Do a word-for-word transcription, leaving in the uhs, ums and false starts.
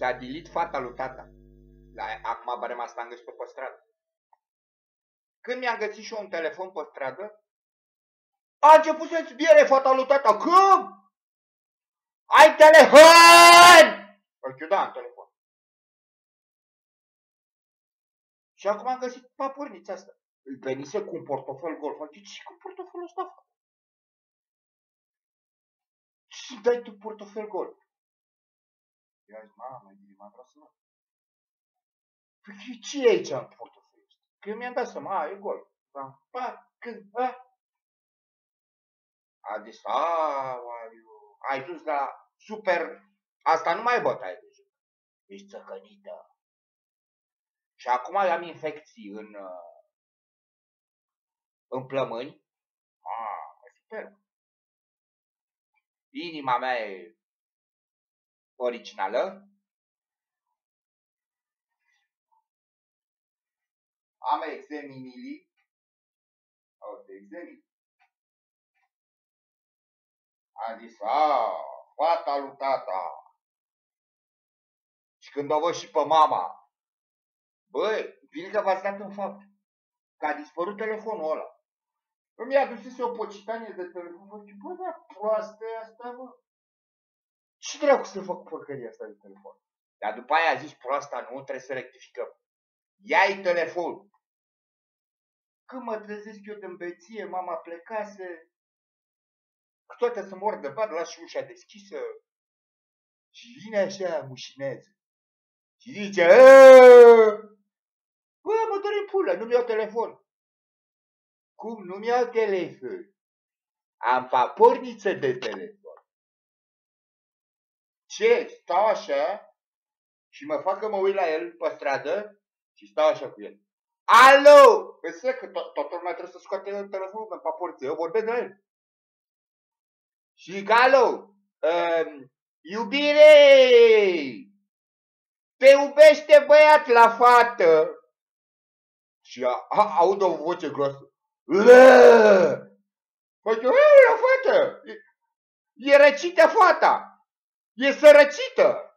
s-a dilit fata lui tata. Dar acum a rămas l-am găsit pe stradă. Când mi-am găsit și eu un telefon pe stradă, a început să-ți biere fata lui tata. Cum? Ai telefon! Îl chiu, da, în telefon. Și acum am găsit papurnița asta. Îl venise cu un portofel gol. Fac, ce cu portofelul ăsta? Și dai tu portofel gol. Eu am zis, mamă, m-am vrea să văd. Păi ce e aici în portofelul ăsta? Că eu mi-am dat seama, a, e gol. Pa, când, a? A zis, aoleu, ai dus la super, asta nu mai e bătaie de joc. Ești țăcănită. Și acum am infecții în, în plămâni. Ah, e super. Inima mea e originală. Am exeminili. O, de exemin. Am zis, a, fata lui tata. Și când o văd și pe mama, băi, bine că v-ați dat în fapt. Că a dispărut telefonul ăla. Îmi adusese o pocitanie de telefon. Bă, bă, da, proastă e asta, bă. Ce dracu să fac porcăria asta de telefon? Dar după aia a zis, proasta, nu trebuie să rectificăm. Ia-i telefonul. Când mă trezesc eu de îmbeție, mama plecase. Cu toate să mor de bad, las și ușa deschisă. Și vine așa, mușinează. Și zice, bă, mă dă-i pulă, nu-mi iau telefon. Cum nu-mi iau telefon? Am paporniță de telefon. Ce? Stau așa și mă fac că mă uit la el pe stradă și stau așa cu el. Alo! Păi că toată lumea trebuie să scoate telefonul pe paporniță, eu vorbesc de el. Și zic, alo, um, iubire! Te iubește băiat la fată! Și a, a, aud o voce groasă. Păi, la fată! E, e răcită fata! E sărăcită!